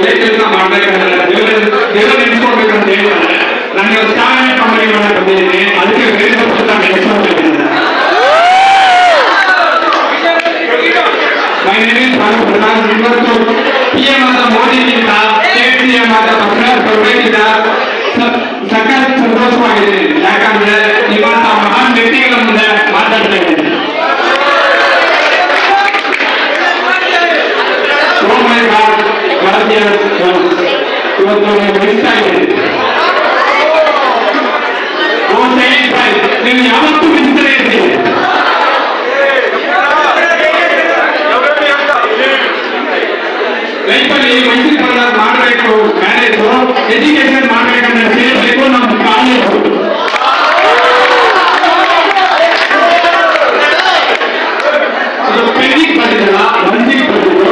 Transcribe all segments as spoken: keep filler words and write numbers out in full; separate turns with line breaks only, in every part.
ಒಳ್ಳೆ ಕೆಲಸ ಮಾಡ್ಬೇಕಂದ್ರೆ ದೇವರ ದೇವರ ನೆನೆಸ್ಕೊಳ್ಬೇಕಂತ ಹೇಳ್ತಾರೆ. ನಾನು ಇವತ್ತು ಚಾಲನೆ ಕಂಪನಿ ಮಾಡಕ್ಕೆ ಬಂದಿದ್ದೀನಿ. ಅದಕ್ಕೆ ವೇದಿಕೆ ಪುಸ್ತಕ ನೆನೆಸ್ಕೊಳ್ಬೇಕಿದೆ. My name is Bharat Pradhan. ಇವತ್ತು ಪಿ ಎಂ ಆದ ಮೋದಿಗಿಂತ ಸ್ಟೇಟ್ ಸಿ ಎಂ ಆದ ಬಸವರಾಜ ಬೊಮ್ಮಾಯಿಗಿಂತ ಸಕಲ ಸಂತೋಷವಾಗಿದ್ದೀನಿ. ಯಾಕಂದ್ರೆ ಇವತ್ತ ಮಹಾನ್ ವ್ಯಕ್ತಿಗಳ ಮುಂದೆ ಮಾತಾಡ್ತಾ ಇದ್ದೀನಿ. ಇವತ್ತು ಬೆಳೆಸ್ತಾ ಇದ್ದೀನಿ. ನೀವು ಯಾವತ್ತೂ ಬೆಳೆಸ್ತಾನೆ ಇರ್ತೀವಿ. ಲೈಫಲ್ಲಿ ವೈದ್ಯಕರಣ ಮಾಡಬೇಕು, ಮ್ಯಾರೇಜು ಎಜುಕೇಶನ್ ಮಾಡ್ಬೇಕಂದ್ರೆ ಸೇರಬೇಕು ನಮ್ಮ ಕಾಲೇಜು. ಪೆಂಡಿಂಗ್ ಬಂದಿಲ್ಲ, ಒಂದಿಗೆ ಬಂದಿದ್ದು.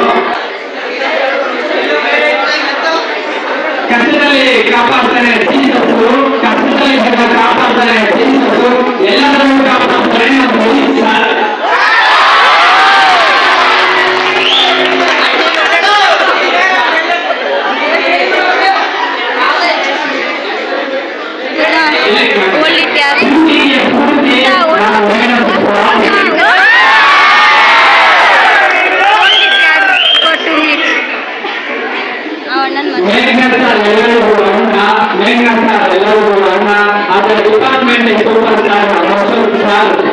ಕಷ್ಟದಲ್ಲಿ ಕಾಪಾಡ್ತಾರೆ ಜೀಸಸ್ಸು, ಕಷ್ಟದಲ್ಲಿ ಕಾಪಾಡ್ತಾರೆ ಜೀಸಸ್ಸು, ಎಲ್ಲರನ್ನೂ ಕಾಪಾಡ್ತಾರೆ ನಮ್ಮ Modi sir. Department super star